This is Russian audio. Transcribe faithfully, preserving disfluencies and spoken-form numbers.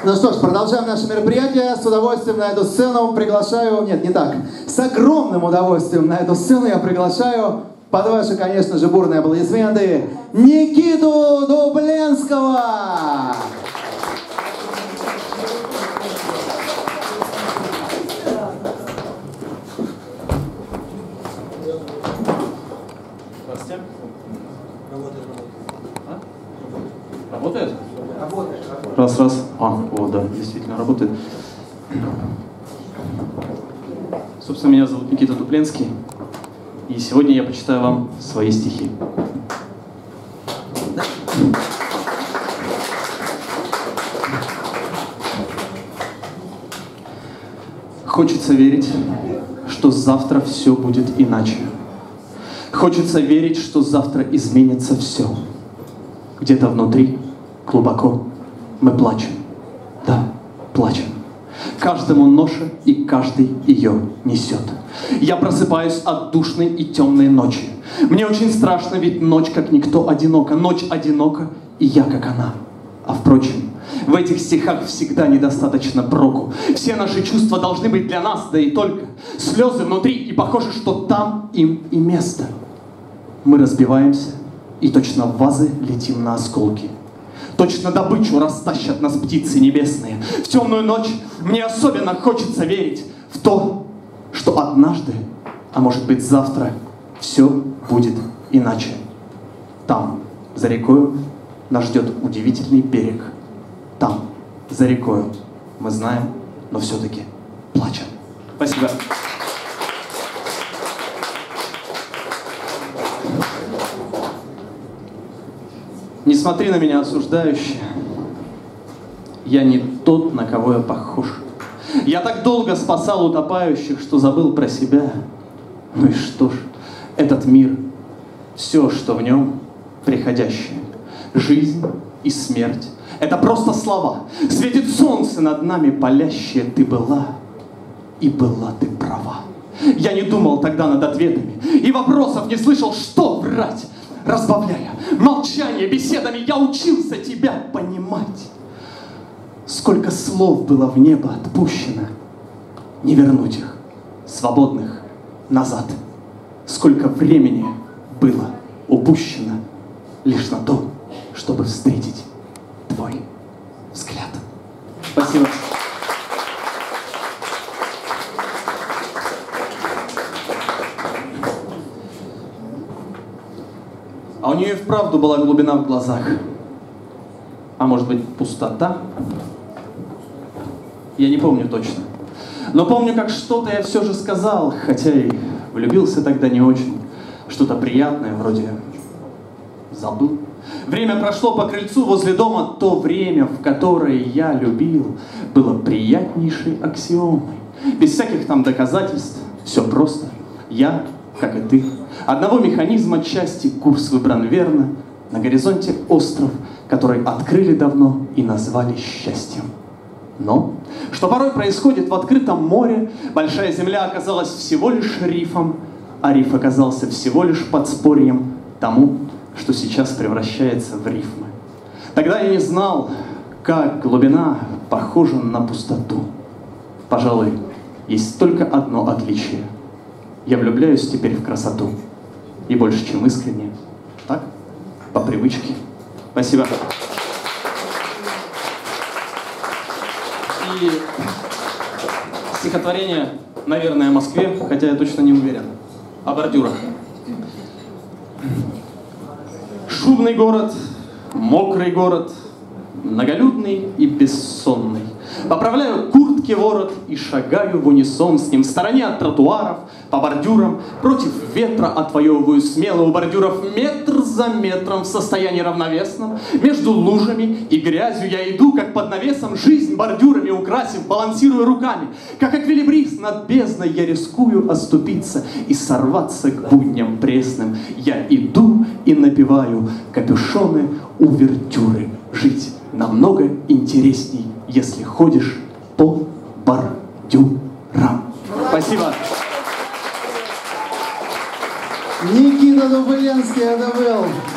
Ну что ж, продолжаем наше мероприятие. С удовольствием на эту сцену приглашаю... Нет, не так. С огромным удовольствием на эту сцену я приглашаю, под ваши, конечно же, бурные аплодисменты, Никиту Дубленского! Здравствуйте. Работает, а? Работает? Работает. Раз, раз. А, вот, да, действительно работает. Собственно, меня зовут Никита Дубленский, и сегодня я почитаю вам свои стихи. Хочется верить, что завтра все будет иначе. Хочется верить, что завтра изменится все. Где-то внутри, глубоко, мы плачем. Да, плачем. Каждому ноша, и каждый ее несет. Я просыпаюсь от душной и темной ночи. Мне очень страшно, ведь ночь как никто одинока. Ночь одинока, и я как она. А впрочем, в этих стихах всегда недостаточно проку. Все наши чувства должны быть для нас, да и только. Слезы внутри, и похоже, что там им и место. Мы разбиваемся, и точно в вазы летим на осколки. Точно добычу растащат нас птицы небесные. В темную ночь мне особенно хочется верить в то, что однажды, а может быть завтра, все будет иначе. Там, за рекою, нас ждет удивительный берег. Там, за рекою, мы знаем, но все-таки плачем. Спасибо. Не смотри на меня осуждающе. Я не тот, на кого я похож. Я так долго спасал утопающих, что забыл про себя. Ну и что ж, этот мир, все, что в нем приходящее, жизнь и смерть, это просто слова. Светит солнце над нами палящее. Ты была, и была ты права. Я не думал тогда над ответами, и вопросов не слышал, что врать. Разбавляя молчание беседами, я учился тебя понимать. Сколько слов было в небо отпущено, не вернуть их, свободных, назад. Сколько времени было упущено лишь на то, чтобы встретить твой взгляд. Спасибо. А у нее и вправду была глубина в глазах. А может быть, пустота? Я не помню точно. Но помню, как что-то я все же сказал, хотя и влюбился тогда не очень. Что-то приятное, вроде забыл. Время прошло по крыльцу возле дома. То время, в которое я любил, было приятнейшей аксиомой. Без всяких там доказательств. Все просто. Я, как и ты. Одного механизма части, курс выбран верно. На горизонте остров, который открыли давно и назвали счастьем. Но, что порой происходит в открытом море, большая земля оказалась всего лишь рифом, а риф оказался всего лишь подспорьем тому, что сейчас превращается в рифмы. Тогда я не знал, как глубина похожа на пустоту. Пожалуй, есть только одно отличие. Я влюбляюсь теперь в красоту. И больше, чем искренне. Так? По привычке. Спасибо. И стихотворение, наверное, о Москве, хотя я точно не уверен. О бордюрах. Шумный город, мокрый город, многолюдный и бессонный. Поправляю куртки ворот и шагаю в унисон с ним в стороне от тротуаров, по бордюрам, против ветра отвоевываю смело у бордюров метр за метром в состоянии равновесном. Между лужами и грязью я иду, как под навесом, жизнь бордюрами украсив, балансируя руками. Как эквилибрист над бездной я рискую оступиться и сорваться к будням пресным. Я иду и напеваю капюшоны увертюры. Жить намного интересней, если ходишь по бордюрам. Спасибо. Никита Дубленский, это был.